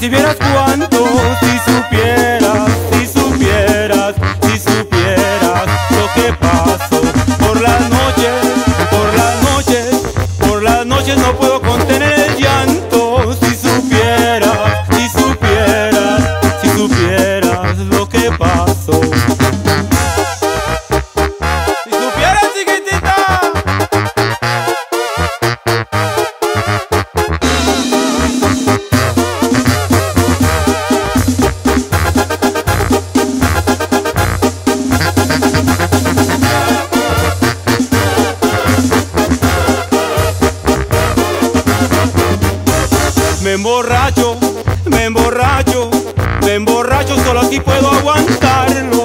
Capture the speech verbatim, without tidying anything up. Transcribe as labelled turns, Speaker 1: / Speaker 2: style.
Speaker 1: Si vieras cuánto, si supieras, si supieras, si supieras lo que paso por las noches, por las noches, por las noches no puedo contener el llanto. Si supieras, si supieras, si supieras lo que paso. Si supieras, chiquitita. Me emborracho, me emborracho, me emborracho, solo así puedo aguantarlo.